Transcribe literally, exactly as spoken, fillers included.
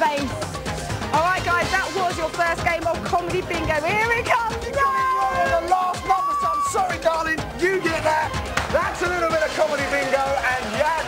face. All right, guys, that was your first game of Comedy Bingo. Here it comes. No! The last number, so I'm sorry, darling. You get that. That's a little bit of Comedy Bingo, and yeah.